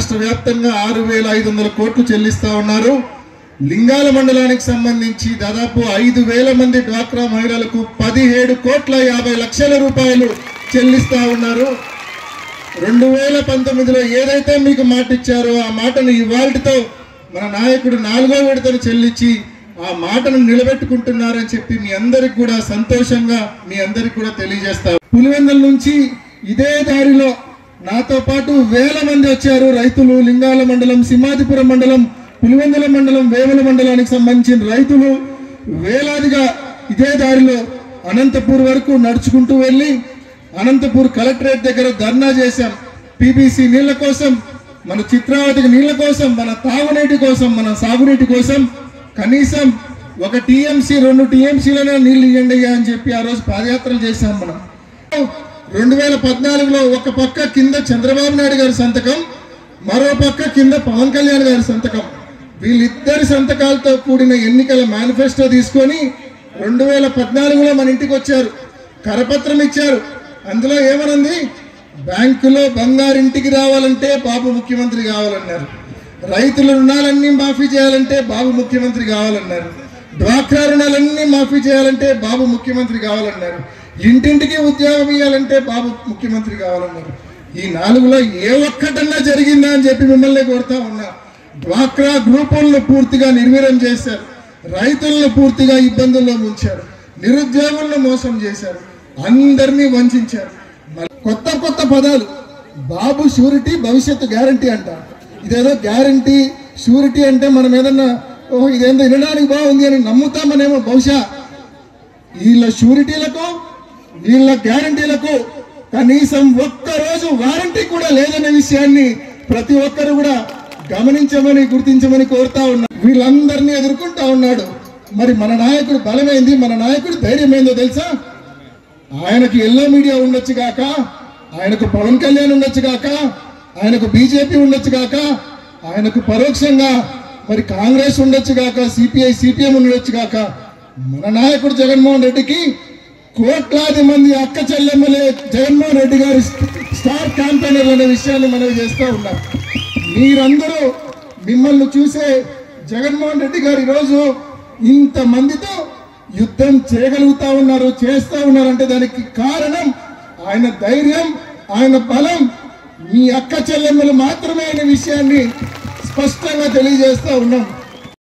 రాష్ట్ర వ్యాప్తంగా 6,500 కోట్లు చెల్లిస్తా ఉన్నారు. లింగాల మండలానికి సంబంధించి దాదాపు 5,000 మంది డ్వాక్రా మహిళలకు 17,50,00,000 రూపాయలు చెల్లిస్తా ఉన్నారు. 2019లో ఏదైతే మీకు మాట ఇచ్చారో ఆ మాటను ఇవాల్టితో మన నాయకుడు 4వ విడతను చెల్లించి ఆ మాటను నిలబెట్టుకుంటున్నారని చెప్పి మీ అందరికి కూడా సంతోషంగా మీ అందరికి కూడా తెలియజేస్తారు. పులివెందుల నుంచి ఇదే దారిలో నాతో పాటు వేల మంది వచ్చారు రైతులు. లింగాల మండలం, సింహాదిపురం మండలం, పులివెందుల మండలం, వేముల మండలానికి సంబంధించిన రైతులు వేలాదిగా ఇదే దారిలో అనంతపూర్ వరకు నడుచుకుంటూ వెళ్ళి అనంతపూర్ కలెక్టరేట్ దగ్గర ధర్నా చేశాం. పీబీసీ నీళ్ల కోసం, మన చిత్రావతికి నీళ్ల కోసం, మన తాగునీటి కోసం, మన సాగునీటి కోసం కనీసం 1 టీఎంసీ 2 టీఎంసీలనే నీళ్లు ఇవ్వండి అని చెప్పి ఆ రోజు పాదయాత్రలు చేశాం. మనం 2014లో ఒక పక్క కింద చంద్రబాబు నాయుడు గారి సంతకం, మరో పక్క కింద పవన్ కళ్యాణ్ గారి సంతకం, వీళ్ళిద్దరి సంతకాలతో కూడిన ఎన్నికల మేనిఫెస్టో తీసుకొని 2014లో మన ఇంటికి వచ్చారు, కరపత్రం ఇచ్చారు. అందులో ఏమనుంది? బ్యాంకులో బంగారింటికి రావాలంటే బాబు ముఖ్యమంత్రి కావాలన్నారు, రైతుల రుణాలన్నీ మాఫీ చేయాలంటే బాబు ముఖ్యమంత్రి కావాలన్నారు, డ్వాక్రా రుణాలన్నీ మాఫీ చేయాలంటే బాబు ముఖ్యమంత్రి కావాలన్నారు, ఇంటింటికి ఉద్యోగం ఇవ్వాలంటే బాబు ముఖ్యమంత్రి కావాలన్నారు. ఈ 4లో ఏ ఒక్కటన్నా జరిగిందా అని చెప్పి మిమ్మల్ని కోరుతా ఉన్నా. డ్వాక్రా గ్రూపులను పూర్తిగా నిర్వీర్యం చేశారు, రైతులను పూర్తిగా ఇబ్బందుల్లో ముంచారు, నిరుద్యోగులను మోసం చేశారు, అందరినీ వంచారు. కొత్త కొత్త పదాలు, బాబు షూరిటీ, భవిష్యత్తు గ్యారంటీ అంట. ఇదేదో గ్యారంటీ షూరిటీ అంటే మనం ఏదన్నా ఓహో ఇదేందో వినడానికి బాగుంది అని నమ్ముతామనేమో. బహుశా వీళ్ళ షూరిటీలకు వీళ్ళ గ్యారంటీలకు కనీసం ఒక్కరోజు వారంటీ కూడా లేదనే విషయాన్ని ప్రతి ఒక్కరు కూడా గమనించమని, గుర్తించమని కోరుతా ఉన్నారు. వీళ్ళందరినీ ఎదుర్కొంటా ఉన్నాడు. మరి మన నాయకుడు బలమైంది, మన నాయకుడు ధైర్యమైందో తెలుసా? ఆయనకు ఎల్లో మీడియా ఉండొచ్చు గాక, ఆయనకు పవన్ కళ్యాణ్ ఉండొచ్చు గాక, ఆయనకు బీజేపీ ఉండొచ్చు గాక, ఆయనకు పరోక్షంగా మరి కాంగ్రెస్ ఉండొచ్చు గాక, సిపిఐ సిపిఎం ఉండొచ్చు గాక, మన నాయకుడు జగన్మోహన్ రెడ్డికి కోట్లాది మంది అక్క చెల్లెమ్మలే జగన్మోహన్ రెడ్డి గారి స్టార్ క్యాంపెయినర్లు అనే విషయాన్ని మనం చేస్తూ ఉన్నాం. మీరందరూ మిమ్మల్ని చూసే జగన్మోహన్ రెడ్డి గారు ఈరోజు ఇంతమందితో యుద్ధం చేయగలుగుతా ఉన్నారు, చేస్తూ ఉన్నారంటే దానికి కారణం ఆయన ధైర్యం, ఆయన బలం, మీ అక్క చెల్లెమ్మలు మాత్రమే అనే విషయాన్ని స్పష్టంగా తెలియజేస్తూ ఉన్నాం.